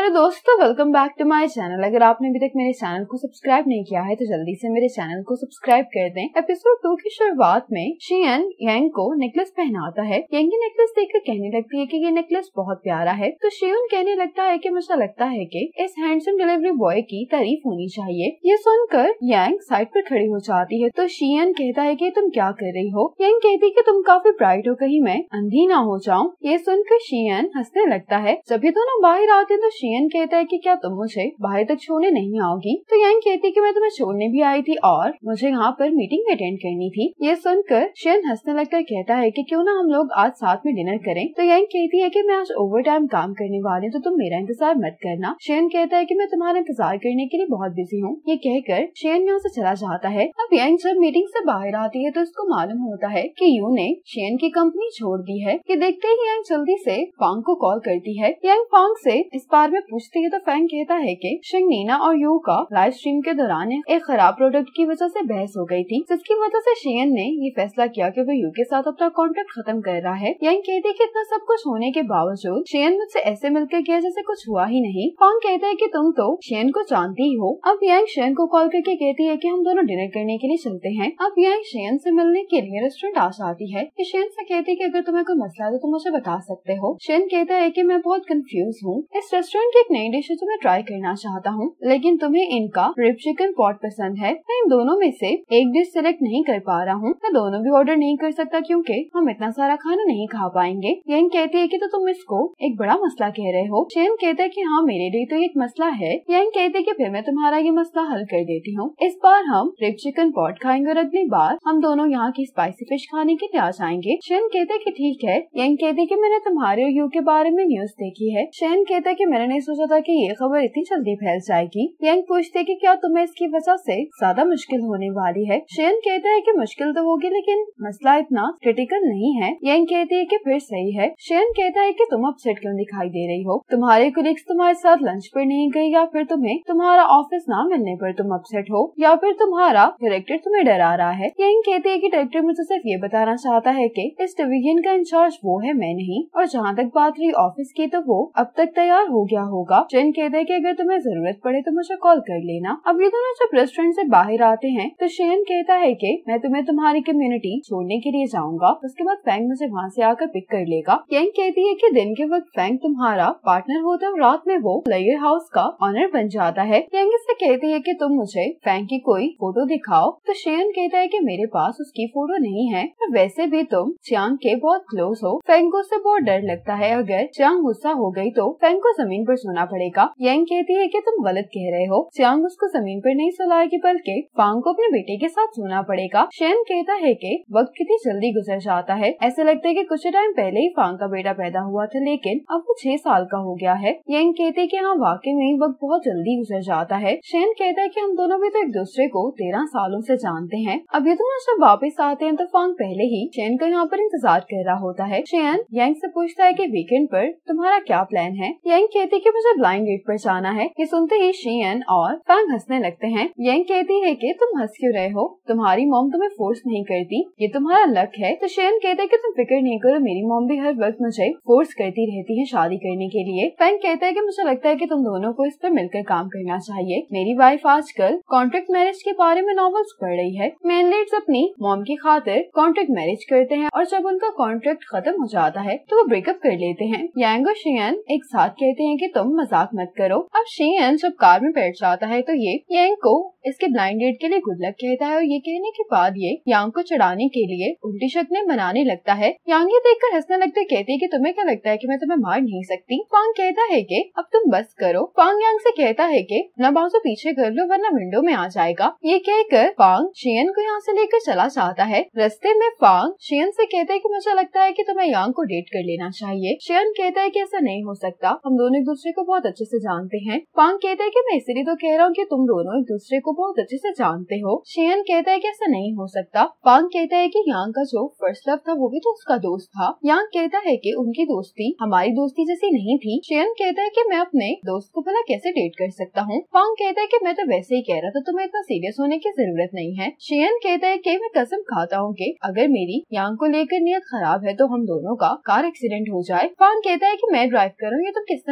Hello दोस्तों, welcome back to my channel. अगर आपने अभी तक मेरे चैनल को सब्सक्राइब नहीं किया है तो जल्दी से मेरे चैनल को सब्सक्राइब कर दें। एपिसोड 2 की शुरुआत में शियन यांग को नेकलेस पहनाता है। यांग ये नेकलेस देखकर कहने लगती है कि ये नेकलेस बहुत प्यारा है। तो शियन कहने लगता है कि मुझे लगता है कि इस हैंडसम डिलीवरी बॉय की तारीफ होनी चाहिए। ये सुनकर यांग साइड पर खड़ी हो जाती है। तो शियन कहता है कि तुम क्या कर रही हो। यांग कहती है कि तुम काफी ब्राइट हो, कहीं मैं अंधी ना हो जाऊं। ये सुनकर शियन हंसने लगता है। जब ये दोनों बाहर आते हैं तो शियन कहता है कि क्या तुम मुझे बाहर तक छोड़ने नहीं आओगी। तो यांग कहती है कि मैं तुम्हें छोड़ने भी आई थी और मुझे यहाँ पर मीटिंग अटेंड करनी थी। ये सुनकर शियन हंसने लगकर कहता है कि क्यों ना हम लोग आज साथ में डिनर करें। तो यांग कहती है कि मैं आज ओवर टाइम काम करने वाली हूँ तो तुम मेरा इंतजार मत करना। शियन कहता है कि मैं तुम्हारा इंतजार करने के लिए बहुत बिजी हूँ। ये कहकर शियन यहाँ से चला जाता है। अब यांग जब मीटिंग से बाहर आती है तो उसको मालूम होता है कि यू ने शियन की कंपनी छोड़ दी है। ये देखते ही यांग जल्दी से फांग को कॉल करती है। यांग फांग से इस बारे में पूछती है तो फैंग कहता है कि शिंग, नीना और यू का लाइव स्ट्रीम के दौरान एक खराब प्रोडक्ट की वजह से बहस हो गई थी, जिसकी वजह से शियन ने ये फैसला किया कि वो यू के साथ अपना कॉन्ट्रैक्ट खत्म कर रहा है। यांग कहती है कि इतना सब कुछ होने के बावजूद शियन मुझसे ऐसे मिलकर किया जैसे कुछ हुआ ही नहीं। फांग कहता है कि तुम तो शियन को जानती ही हो। अब यांग शियन को कॉल करके कहती है कि हम दोनों डिनर करने के लिए चलते हैं। अब यांग शियन से मिलने के लिए रेस्टोरेंट आ जाती है। शियन से कहती है कि अगर तुम्हें कोई मसला है तो तुम मुझे बता सकते हो। शियन कहता है कि मैं बहुत कंफ्यूज हूँ। इस रेस्टोरेंट की एक नई डिश है जो मैं ट्राई करना चाहता हूँ, लेकिन तुम्हें इनका रिब चिकन पॉट पसंद है। मैं इन दोनों में से एक डिश सिलेक्ट नहीं कर पा रहा हूँ। मैं दोनों भी ऑर्डर नहीं कर सकता क्योंकि हम इतना सारा खाना नहीं खा पाएंगे। यांग कहती है कि तो तुम इसको एक बड़ा मसला कह रहे हो। शियन कहता है कि हाँ, मेरे लिए तो एक मसला है। यांग कहती है कि फिर मैं तुम्हारा ये मसला हल कर देती हूँ। इस बार हम रिब चिकन पॉट खाएंगे और अगली बार हम दोनों यहाँ की स्पाइसी फिश खाने के लिए आ जाएंगे। शियन कहता है कि ठीक है। यांग कहती है कि मैंने तुम्हारे और यू के बारे में न्यूज देखी है। शियन कहता है कि मैंने नहीं सोचा था कि ये खबर इतनी जल्दी फैल जाएगी। यांग पूछते है कि क्या तुम्हें इसकी वजह से ज्यादा मुश्किल होने वाली है। शियन कहता है कि मुश्किल तो होगी लेकिन मसला इतना क्रिटिकल नहीं है। यांग कहती है कि फिर सही है। शियन कहता है कि तुम अपसेट क्यों दिखाई दे रही हो। तुम्हारे कोलीग्स तुम्हारे साथ लंच पर नहीं गए, या फिर तुम्हें तुम्हारा ऑफिस ना मिलने पर तुम अपसेट हो, या फिर तुम्हारा डायरेक्टर तुम्हें डरा रहा है। यांग कहती है कि डायरेक्टर मुझे सिर्फ ये बताना चाहता है कि इस डिवीजन का इंचार्ज वो है, मैं नहीं। और जहाँ तक बात रही ऑफिस की तो वो अब तक तैयार हो गया होगा। शियन कहता है कि अगर तुम्हें जरूरत पड़े तो मुझे कॉल कर लेना। अब ये दोनों जब रेस्टोरेंट से बाहर आते हैं तो शियन कहता है कि मैं तुम्हें तुम्हारी कम्युनिटी छोड़ने के लिए जाऊंगा, उसके बाद फैंग मुझे वहाँ से आकर पिक कर लेगा। यांग कहती है कि दिन के वक्त फैंग तुम्हारा पार्टनर होता है और रात में वो लेयर हाउस का ऑनर बन जाता है। यांग इससे कहती है कि तुम मुझे फैंग की कोई फोटो दिखाओ। तो शियन कहता है कि मेरे पास उसकी फोटो नहीं है, और वैसे भी तुम चियांग के बहुत क्लोज हो। फैंग को उससे बहुत डर लगता है, अगर चियांग गुस्सा हो गई तो फैंग को जमीन पर सोना पड़ेगा। यांग कहती है कि तुम गलत कह रहे हो, चियांग उसको जमीन पर नहीं सुलाएगी बल्कि फांग को अपने बेटे के साथ सोना पड़ेगा। शियन कहता है कि वक्त कितनी जल्दी गुजर जाता है, ऐसा लगता है कि कुछ टाइम पहले ही फांग का बेटा पैदा हुआ था लेकिन अब वो 6 साल का हो गया है। यांग कहते है कि हाँ, वाकई में वक्त बहुत जल्दी गुजर जाता है। शियन कहता है कि हम दोनों भी तो एक दूसरे को 13 सालों से जानते हैं। अब ये दोनों जब वापस आते हैं तो फांग पहले ही शियन का यहाँ पर इंतजार कर रहा होता है। शियन यांग से पूछता है कि वीकेंड पर तुम्हारा क्या प्लान है। यांग कहती है कि मुझे ब्लाइंड डेट पर जाना है। ये सुनते ही शियन और फैंग हंसने लगते हैं। यांग कहती है कि तुम हंस क्यों रहे हो, तुम्हारी मॉम तुम्हें फोर्स नहीं करती, ये तुम्हारा लक है। तो शियन कहता है कि तुम फिक्र नहीं करो, मेरी मॉम भी हर वक्त मुझे फोर्स करती रहती है शादी करने के लिए। फैंग कहता है कि मुझे लगता है कि तुम दोनों को इस पर मिलकर काम करना चाहिए। मेरी वाइफ आजकल कॉन्ट्रैक्ट मैरिज के बारे में नॉवेल्स पढ़ रही है। मेन लीड्स अपनी मॉम की खातिर कॉन्ट्रैक्ट मैरिज करते हैं और जब उनका कॉन्ट्रैक्ट खत्म हो जाता है तो वो ब्रेकअप कर लेते हैं। यांग और शियन एक साथ कहते हैं कि तुम मजाक मत करो। अब शियन जब कार में बैठ जाता है तो ये यांग को इसके ब्लाइंड डेट के लिए गुड लक कहता है और ये कहने के बाद ये यांग को चढ़ाने के लिए उल्टी शक्लें बनाने लगता है। यांग ये देखकर हंसने लगते कहती है कि तुम्हें क्या लगता है कि मैं तुम्हें मार नहीं सकती। फांग कहता है कि अब तुम बस करो। फांग यांग से कहता है कि अपना बाजू पीछे कर लो वरना विंडो में आ जाएगा। ये कहकर फांग शियन को यहाँ से लेकर चला जाता है। रास्ते में फांग शियन से कहता है कि मुझे लगता है कि तुम्हें यांग को डेट कर लेना चाहिए। शियन कहता है कि ऐसा नहीं हो सकता, हम दोनों एक दूसरे को बहुत अच्छे से जानते हैं। फांग कहता है कि मैं इसलिए तो कह रहा हूँ कि तुम दोनों एक दूसरे को बहुत अच्छे से जानते हो। शियन कहता है कि ऐसा नहीं हो सकता। फांग कहता है कि यांग का जो फर्स्ट लव था वो भी तो उसका दोस्त था। यांग कहता है कि उनकी दोस्ती हमारी दोस्ती जैसी नहीं थी। शियन कहता है कि मैं अपने दोस्त को भला कैसे डेट कर सकता हूँ। फांग कहता है कि मैं तो वैसे ही कह रहा था, तुम्हें इतना सीरियस होने की जरूरत नहीं है। शियन कहता है कि मैं कसम खाता हूँ कि अगर मेरी यांग को लेकर नियत खराब है तो हम दोनों का कार एक्सीडेंट हो जाए। फांग कहता है कि मैं ड्राइव करूँ, ये तुम किस तरह की बात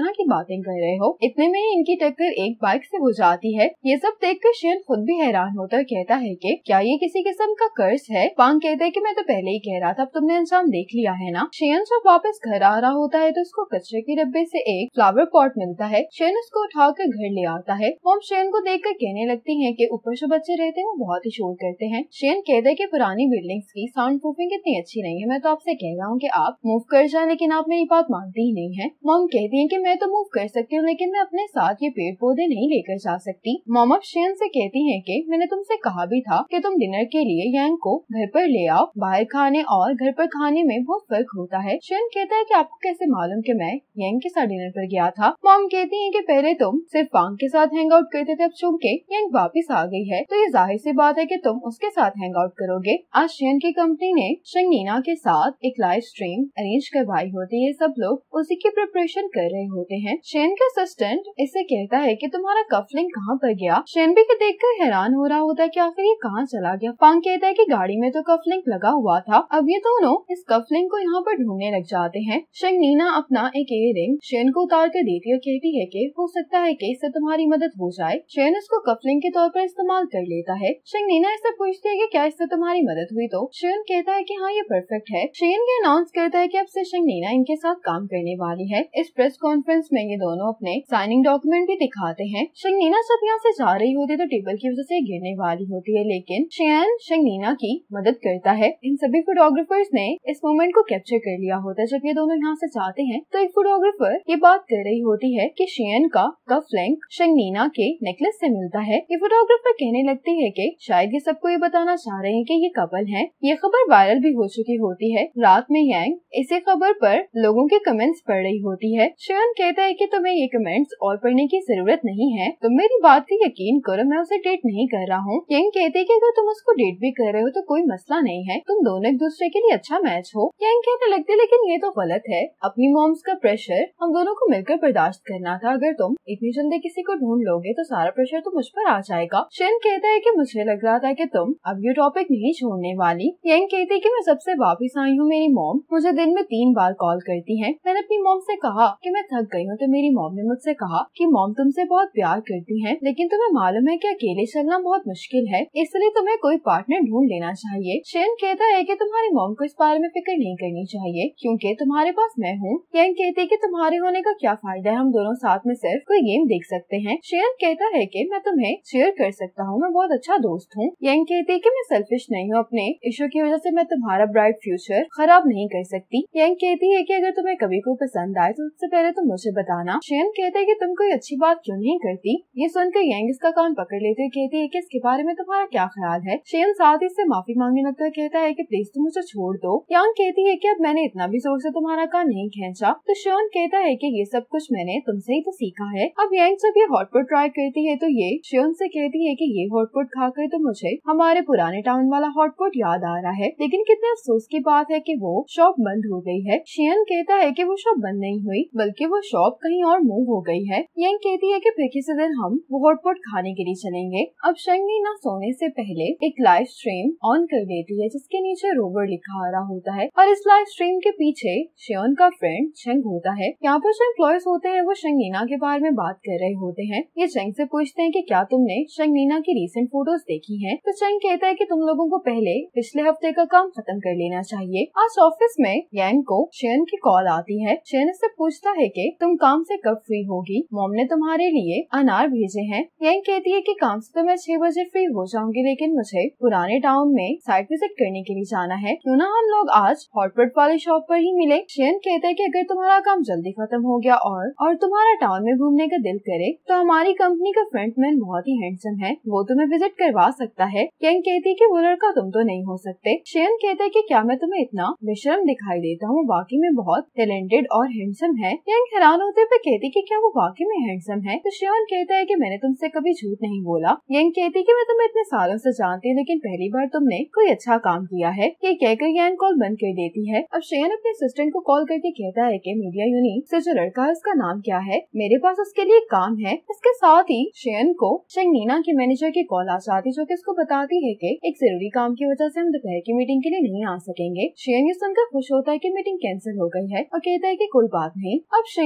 बातें कर रहे हो। इतने में ही इनकी टक्कर एक बाइक से हो जाती है। ये सब देखकर शियन खुद भी हैरान होता है, कहता है कि क्या ये किसी किस्म का कर्ज है। वांग कहता है कि मैं तो पहले ही कह रहा था, अब तुमने अंजाम देख लिया है ना। शियन जब वापस घर आ रहा होता है तो उसको कचरे के डब्बे से एक फ्लावर पॉट मिलता है। शियन उसको उठाकर घर ले आता है। मॉम शियन को देखकर कहने लगती है कि ऊपर जो बच्चे रहते हैं वो बहुत ही शोर करते हैं। शियन कहता है कि पुरानी बिल्डिंग्स की साउंड प्रूफिंग इतनी अच्छी नहीं है। मैं तो आपसे कह रहा हूँ कि आप मूव कर जाए, लेकिन आप मेरी बात मानती ही नहीं है। मॉम कहती है कि मैं तो मूव कर सकती हूँ, लेकिन मैं अपने साथ ये पेड़ पौधे नहीं लेकर जा सकती। मॉम अब शियन से कहती है कि मैंने तुमसे कहा भी था कि तुम डिनर के लिए यांग को घर पर ले आओ। बाहर खाने और घर पर खाने में बहुत फर्क होता है। शियन कहता है कि आपको कैसे मालूम कि मैं यांग के साथ डिनर पर गया था। मॉम कहती है कि पहले तुम सिर्फ वांग के साथ हैंग आउट करते थे, अब चूंकि यांग वापस आ गई है तो ये जाहिर सी बात है कि तुम उसके साथ हैंग आउट करोगे। आज शियन की कंपनी ने शंगनीना के साथ एक लाइव स्ट्रीम अरेंज करवाई होती है। सब लोग उसी की प्रिपरेशन कर रहे होते हैं। शियन का असिस्टेंट इससे कहता है कि तुम्हारा कफलिंग कहाँ पर गया। शियन भी देखकर हैरान हो रहा होता है कि आखिर ये कहाँ चला गया। वांग कहता है कि गाड़ी में तो कफलिंग लगा हुआ था। अब ये दोनों इस कफलिंग को यहाँ पर ढूंढने लग जाते हैं। शंगनीना अपना एक इयररिंग शियन को उतार कर देती है और कहती है कि हो सकता है कि इससे तुम्हारी मदद हो जाए। शियन इसको कफलिंग के तौर पर इस्तेमाल कर लेता है। शंगनीना इससे पूछती है कि क्या इससे तुम्हारी मदद हुई, तो शियन कहता है कि हाँ ये परफेक्ट है। शियन ये अनाउंस करता है कि अब से शंगनीना इनके साथ काम करने वाली है। इस प्रेस कॉन्फ्रेंस में ये दोनों अपने साइनिंग डॉक्यूमेंट भी दिखाते हैं। शंगनीना जब यहाँ से जा रही होती है तो टेबल की वजह से गिरने वाली होती है, लेकिन शियन शंगनीना की मदद करता है। इन सभी फोटोग्राफर्स ने इस मोमेंट को कैप्चर कर लिया होता है। जब ये दोनों यहाँ से जाते हैं तो एक फोटोग्राफर ये बात कर रही होती है कि शियन का कफ लिंक शंगनीना के नेकलेस से मिलता है। ये फोटोग्राफर कहने लगती है कि शायद ये सबको ये बताना चाह रहे हैं कि ये कपल है। ये खबर वायरल भी हो चुकी होती है। रात में यांग इसी खबर पर लोगों के कमेंट्स पढ़ रही होती है। शियन कहता है कि तुम्हें ये कमेंट्स और पढ़ने की जरूरत नहीं है, तुम मेरी बात का यकीन करो, मैं उसे डेट नहीं कर रहा हूँ। यांग कहते हैं कि अगर तुम उसको डेट भी कर रहे हो तो कोई मसला नहीं है, तुम दोनों एक दूसरे के लिए अच्छा मैच हो। यांग कहने लगते लेकिन ये तो गलत है, अपनी मॉम्स का प्रेशर हम दोनों को मिलकर बर्दाश्त करना था। अगर तुम इतनी जल्दी किसी को ढूंढ लोगे तो सारा प्रेशर तो मुझ पर आ जाएगा। शियन कहता है कि मुझे लग रहा था कि तुम अब ये टॉपिक नहीं छोड़ने वाली। यांग कहती है कि मैं सबसे वापिस आई हूँ। मेरी मॉम मुझे दिन में 3 बार कॉल करती है। मैंने अपनी मॉम से कहा कि मैं थक गई हूँ तो मेरी मॉम ने मुझसे कहा कि मॉम तुमसे बहुत प्यार करती है, लेकिन तुम्हें मालूम है कि अकेले चलना बहुत मुश्किल है, इसलिए तुम्हें कोई पार्टनर ढूंढ लेना चाहिए। शियन कहता है कि तुम्हारी मॉम को इस बारे में फिक्र नहीं करनी चाहिए क्योंकि तुम्हारे पास मैं हूँ। यांग कहती है कि तुम्हारे होने का क्या फायदा है, हम दोनों साथ में सिर्फ कोई गेम देख सकते हैं। शियन कहता है कि मैं तुम्हें शेयर कर सकता हूँ, मैं बहुत अच्छा दोस्त हूँ। यांग कहती है कि मैं सेल्फिश नहीं हूँ, अपने इशू की वजह से मैं तुम्हारा ब्राइट फ्यूचर खराब नहीं कर सकती। यांग कहती है कि अगर तुम्हें कभी कोई पसंद आए तो सबसे पहले तुम मुझे बताना। शियन कहता है कि तुम कोई अच्छी बात क्यों नहीं करती। ये सुनकर यांग इसका कान पकड़ लेते हुए कहती है कि इसके बारे में तुम्हारा क्या ख्याल है। शियन साथ ही इससे माफी मांगने लगता है, कहता है कि प्लीज तुम मुझे छोड़ दो। यांग कहती है कि अब मैंने इतना भी जोर से तुम्हारा कान नहीं खींचा। तो शियन कहता है कि ये सब कुछ मैंने तुमसे ही तो सीखा है। अब यांग जब ये हॉटपॉट ट्राई करती है तो ये शियन से कहती है कि ये हॉटपॉट खाकर तो मुझे हमारे पुराने टाउन वाला हॉटपॉट याद आ रहा है, लेकिन कितने अफसोस की बात है कि वो शॉप बंद हो गई है। शियन कहता है कि वो शॉप बंद नहीं हुई बल्कि वो शॉप कहीं और मूव हो गई है। यांग कहती है कि फिर किसी दिन हम वो हॉटपॉट खाने के लिए चलेंगे। अब शंगनीना सोने से पहले एक लाइव स्ट्रीम ऑन कर देती है जिसके नीचे रोवर लिखा आ रहा होता है और इस लाइव स्ट्रीम के पीछे शियन का फ्रेंड चंग होता है। यहाँ पर जो एम्प्लॉयज होते हैं वो शंगनीना के बारे में बात कर रहे होते हैं। ये चंग से पूछते हैं कि क्या तुमने शंगनीना की रीसेंट फोटोज देखी हैं? तो चंग कहता है कि तुम लोगों को पहले पिछले हफ्ते का काम खत्म कर लेना चाहिए। आज ऑफिस में यांग को शियन की कॉल आती है। शियन इससे पूछता है कि तुम काम से कब फ्री होगी, मॉम ने तुम्हारे लिए अनार भेजे हैं। यांग कहती है कि काम से तो मैं 6 बजे फ्री हो जाऊंगी, लेकिन मुझे पुराने टाउन में साइट विजिट करने के लिए जाना है, क्यों ना हम लोग आज हॉटपॉट वाली शॉप पर ही मिले। शियन कहता है कि अगर तुम्हारा काम जल्दी खत्म हो गया और तुम्हारा टाउन में घूमने का दिल करे तो हमारी कंपनी का फ्रंटमैन बहुत ही हैंडसम है, वो तुम्हें विजिट करवा सकता है। यांग कहती है कि वो लड़का तुम तो नहीं हो सकते। शियन कहता है कि क्या मैं तुम्हें इतना बेशर्म दिखाई देता हूँ, वाकई में बहुत टैलेंटेड और हैंडसम है। यांग हैरान होते हुए कहती कि क्या वो वाकई में हैंडसम है। तो शियन कहता है कि मैंने तुमसे कभी झूठ नहीं बोला। यांग कहती कि मैं तुम्हें इतने सालों से जानती हूँ, लेकिन पहली बार तुमने कोई अच्छा काम किया है। ये कहकर यांग कॉल बंद कर देती है। अब शियन अपने असिस्टेंट को कॉल करके कहता है कि मीडिया यूनिट से जो लड़का है उसका नाम क्या है, मेरे पास उसके लिए काम है। इसके साथ ही शियन को शंगनीना के मैनेजर की कॉल आ जाती जो कि उसको बताती है कि एक जरूरी काम की वजह से हम दोपहर की मीटिंग के लिए नहीं आ सकेंगे। शियन ये सुनकर खुश होता है कि मीटिंग कैंसिल हो गई है और कहता है कि कोई बात नहीं। अब शियन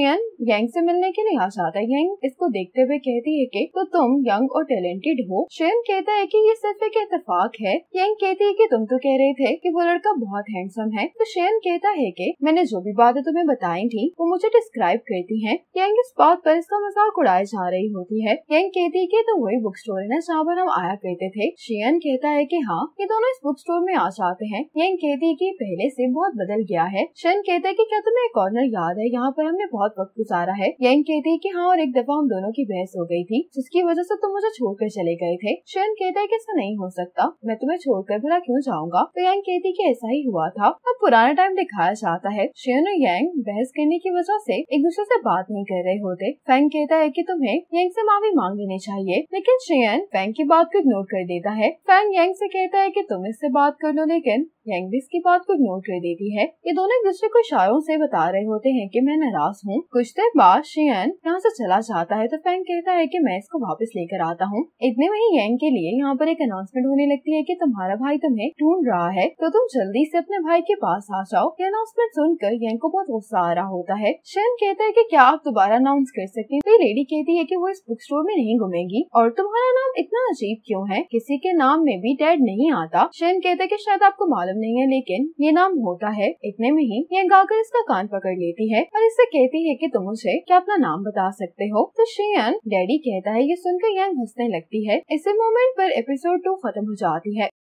यंग से मिलने के लिए आ जाता है। यंग इसको देखते हुए कहती है कि तो तुम यंग और टैलेंटेड हो। शेयन कहता है कि ये सिर्फ एक इत्तेफाक है। यंग कहती है कि तुम तो कह रहे थे कि वो लड़का बहुत हैंडसम है। तो शेयन कहता है कि मैंने जो भी बातें तुम्हें बताई थी वो मुझे डिस्क्राइब करती हैं। यंग इस बात पर इसका मजाक उड़ाए जा रही होती है। यंग कहती है कि तो वही बुक स्टोर है ना जहाँ पर हम आया करते थे। शेयन कहता है कि हाँ, ये दोनों इस बुक स्टोर में आ जाते हैं। यंग कहती है कि पहले से बहुत बदल गया है। शेयन कहता है कि क्या तुम्हें कॉर्नर याद है, यहाँ पर हमने बहुत वक्त गुजारा है। यंग कहती है कि हाँ, और एक दफा हम दोनों की बहस हो गई थी जिसकी वजह से तुम मुझे छोड़कर चले गए थे। शेयन कहता है कि ऐसा नहीं हो सकता, मैं तुम्हें छोड़कर भला क्यों जाऊंगा। तो यंग कहती है कि ऐसा ही हुआ था। अब पुराना टाइम दिखाया जाता है। शेयन और यंग बहस करने की वजह से एक दूसरे से बात नहीं कर रहे होते। फैंग कहता है कि तुम्हें यंग से माफी मांग लेनी चाहिए, लेकिन शेयन फैंग की बात को इग्नोर कर देता है। फैंग यंग से कहता है कि तुम इससे बात कर लो, लेकिन यंग भी इसकी बात को इग्नोर कर देती है। ये दोनों एक दूसरे को इशारों से बता रहे होते हैं कि मैं नाराज हूँ। कुछ देर बाद शेयन यहाँ से चला जाता है तो फैंग कहता है कि मैं इसको वापस लेकर आता हूँ। इतने में ही यंग के लिए यहाँ पर एक अनाउंसमेंट होने लगती है कि तुम्हारा भाई तुम्हें ढूंढ रहा है, तो तुम जल्दी से अपने भाई के पास आ जाओ। ये अनाउंसमेंट सुनकर यंग को बहुत गुस्सा आ रहा होता है। शेयन कहता है कि क्या आप दोबारा अनाउंस कर सकते हैं। तो लेडी कहती है कि वो इस बुक स्टोर में नहीं घूमेगी। और तुम्हारा नाम इतना अजीब क्यों है, किसी के नाम में भी डैड नहीं आता। शेयन कहता है कि शायद आपको मालूम नहीं है, लेकिन ये नाम होता है। इतने में ही यंग आकर इसका कान पकड़ लेती है और इससे कहती है कि तुम मुझे क्या अपना नाम बता सकते हो। तो शेयन डैडी कहता है। ये सुनकर यंग हंसने लगती है। इसी मोमेंट पर एपिसोड 2 खत्म हो जाती है।